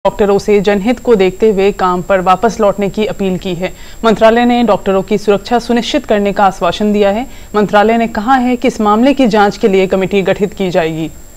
डॉक्टरों से जनहित को देखते हुए काम पर वापस लौटने की अपील की है। मंत्रालय ने डॉक्टरों की सुरक्षा सुनिश्चित करने का आश्वासन दिया है। मंत्रालय ने कहा है कि इस मामले की जांच के लिए कमेटी गठित की जाएगी।